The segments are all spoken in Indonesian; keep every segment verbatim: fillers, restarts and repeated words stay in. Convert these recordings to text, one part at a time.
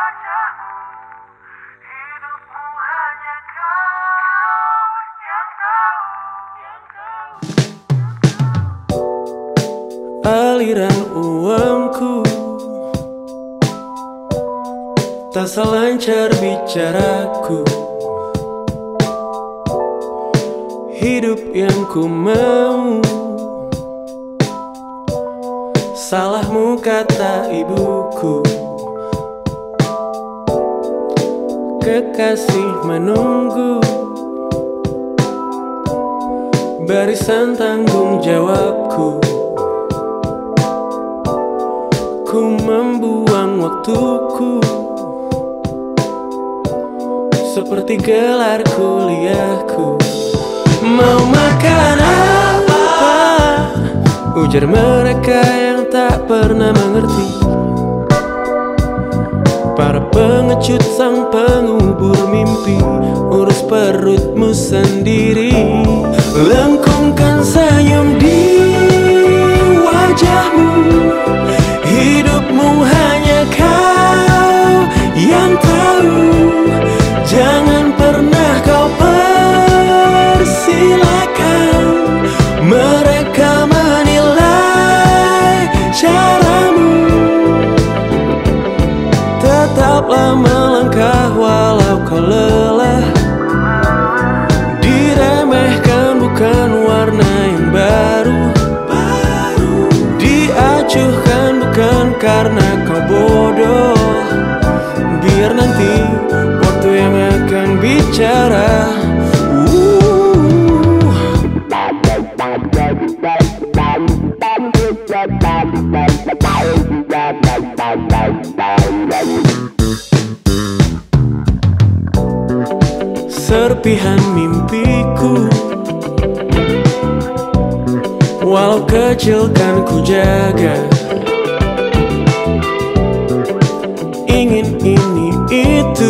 Aliran uangku tak selancar bicaraku. Hidup yang ku mau, salahmu kata ibuku. Kekasih menunggu barisan tanggung jawabku. Ku membuang waktuku seperti gelar kuliahku. Mau makan apa? Ujar mereka yang tak pernah mengerti. Para pengecut sang pengubur mimpi, urus perutmu sendiri. Lengkungkan senyum di wajahmu. Hidupmu hanya kau yang tahu. Jangan pernah kau persilakan mereka menilai caramu. Tetaplah melangkah walau kau lelah. Diremehkan bukan warna yang baru. Diacuhkan bukan karena kau bodoh. Biar nanti waktu yang akan bicara. Serpihan mimpiku, walau kecil kan ku jaga. Ingin ini itu,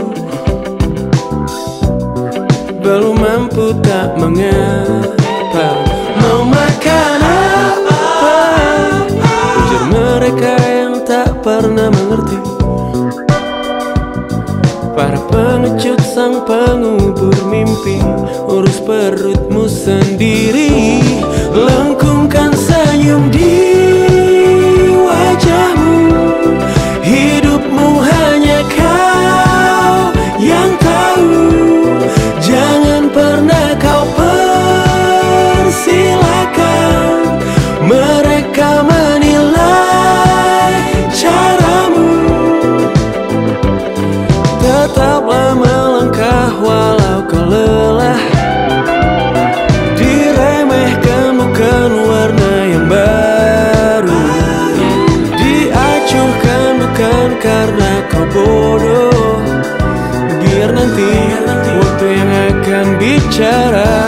belum mampu tak mengapa. Mau makan apa? Ujar mereka yang tak pernah mengerti. Para pengecut sang pengubur mimpi, urus perutmu sendiri. Lengkungkan senyum di wajahmu. Hidupmu hanya kau yang tahu. Jangan pernah kau persilakan mereka menilai caramu. Tetaplah melangkah walau kau lelah. Diremehkan bukan warna yang baru. Diacuhkan bukan karena kau bodoh. Biar nanti waktu yang akan bicara.